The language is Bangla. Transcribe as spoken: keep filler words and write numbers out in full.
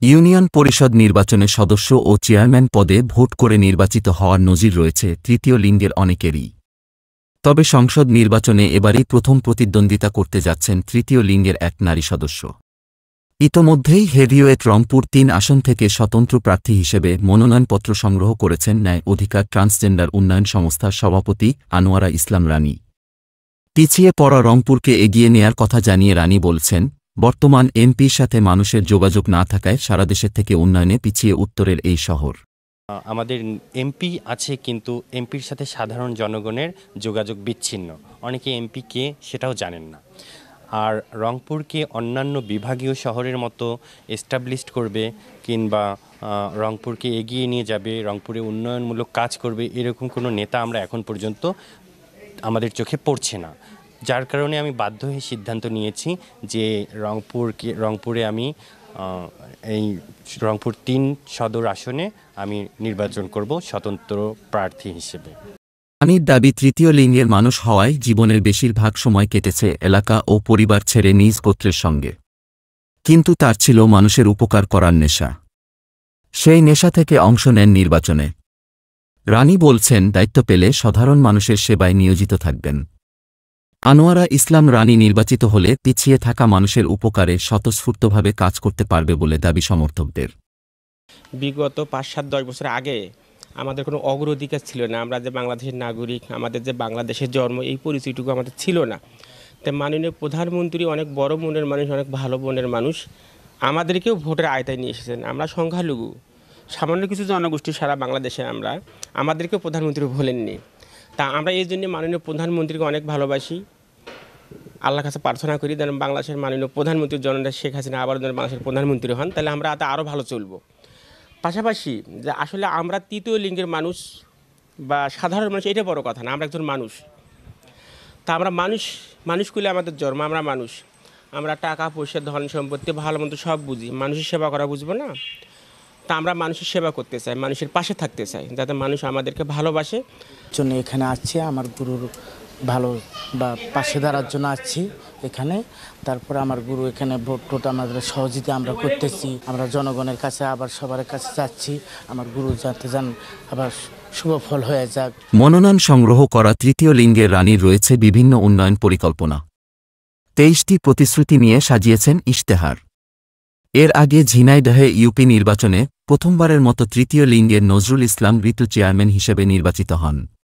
ইউনিয়ন পরিষদ নির্বাচনে সদস্য ও চেয়ারম্যান পদে ভোট করে নির্বাচিত হওয়ার নজির রয়েছে তৃতীয় লিঙ্গের অনেকেরই। তবে সংসদ নির্বাচনে এবারই প্রথম প্রতিদ্বন্দ্বিতা করতে যাচ্ছেন তৃতীয় লিঙ্গের এক নারী সদস্য। ইতোমধ্যেই হেভিওয়েট রংপুর তিন আসন থেকে স্বতন্ত্র প্রার্থী হিসেবে মনোনয়নপত্র সংগ্রহ করেছেন ন্যায় অধিকার ট্রান্সজেন্ডার উন্নয়ন সংস্থার সভাপতি আনোয়ারা ইসলাম রানী। পিছিয়ে পড়া রংপুরকে এগিয়ে নেয়ার কথা জানিয়ে রানী বলছেন, বর্তমান এমপির সাথে মানুষের যোগাযোগ না থাকায় সারা দেশের থেকে উন্নয়নে পিছিয়ে উত্তরের এই শহর। আমাদের এমপি আছে, কিন্তু এমপির সাথে সাধারণ জনগণের যোগাযোগ বিচ্ছিন্ন। অনেকে এমপি কে সেটাও জানেন না। আর রংপুরকে অন্যান্য বিভাগীয় শহরের মতো এস্টাবলিশড করবে কিংবা রংপুরকে এগিয়ে নিয়ে যাবে, রংপুরে উন্নয়নমূলক কাজ করবে, এরকম কোনো নেতা আমরা এখন পর্যন্ত আমাদের চোখে পড়ছে না। যার কারণে আমি বাধ্য হয়ে সিদ্ধান্ত নিয়েছি যে রংপুরকে রংপুরে আমি এই রংপুর তিন সদর আসনে আমি নির্বাচন করব স্বতন্ত্র প্রার্থী হিসেবে। রানীর দাবি, তৃতীয় লিঙ্গের মানুষ হওয়ায় জীবনের বেশিরভাগ সময় কেটেছে এলাকা ও পরিবার ছেড়ে নিজ গোত্রের সঙ্গে, কিন্তু তার ছিল মানুষের উপকার করার নেশা। সেই নেশা থেকে অংশ নেন নির্বাচনে। রানী বলছেন, দায়িত্ব পেলে সাধারণ মানুষের সেবায় নিয়োজিত থাকবেন। আনোয়ারা ইসলাম রানী নির্বাচিত হলে পিছিয়ে থাকা মানুষের উপকারে স্বতঃস্ফূর্তভাবে কাজ করতে পারবে বলে দাবি সমর্থকদের। বিগত পাঁচ সাত দশ বছর আগে আমাদের কোনো অগ্রাধিকার ছিল না। আমরা যে বাংলাদেশের নাগরিক, আমাদের যে বাংলাদেশের জন্ম, এই পরিচয়টুকু আমাদের ছিল না। তাই মাননীয় প্রধানমন্ত্রী অনেক বড় মনের মানুষ, অনেক ভালো মনের মানুষ, আমাদেরকেও ভোটের আওতায় নিয়ে এসেছেন। আমরা সংখ্যালঘু, সামান্য কিছু জনগোষ্ঠী সারা বাংলাদেশে, আমরা আমাদেরকেও প্রধানমন্ত্রী ভোলেননি। তা আমরা এই জন্য মাননীয় প্রধানমন্ত্রীকে অনেক ভালোবাসি, আল্লাহর কাছে প্রার্থনা করি যেন বাংলাদেশের মাননীয় প্রধানমন্ত্রীর জননেতা শেখ হাসিনা আবার যেন বাংলাদেশের প্রধানমন্ত্রী হন, তাহলে আমরা আরও ভালো চলবো। পাশাপাশি যে আসলে আমরা তৃতীয় লিঙ্গের মানুষ বা সাধারণ মানুষ, এটা বড় কথা না, আমরা একজন মানুষ। তা আমরা মানুষ, মানুষ করলে আমাদের জন্ম, আমরা মানুষ। আমরা টাকা পয়সা, ধন সম্পত্তি, ভালো মন্দ সব বুঝি, মানুষের সেবা করা বুঝবো না? তা আমরা মানুষের সেবা করতে চাই, মানুষের পাশে থাকতে চাই, যাতে মানুষ আমাদেরকে ভালোবাসে। জন্য এখানে আসছি, আমার গুরুর ভালো বা পাশে দাঁড়ার জন্য আসছি এখানে। তারপরে আমার গুরু এখানে ভোট টোট আমাদের সহযোগিতা আমরা করতেছি। আমরা জনগণের কাছে আবার সবার কাছে যাচ্ছি, আমার গুরু যাতে যান আবার শুভ ফল হয়ে যাক। মনোনয়ন সংগ্রহ করা তৃতীয় লিঙ্গের রানীর রয়েছে বিভিন্ন উন্নয়ন পরিকল্পনা। তেইশটি প্রতিশ্রুতি নিয়ে সাজিয়েছেন ইশতেহার। এর আগে ঝিনাইদহে ইউপি নির্বাচনে প্রথমবারের মতো তৃতীয় লিঙ্গের নজরুল ইসলাম ঋতু চেয়ারম্যান হিসেবে নির্বাচিত হন।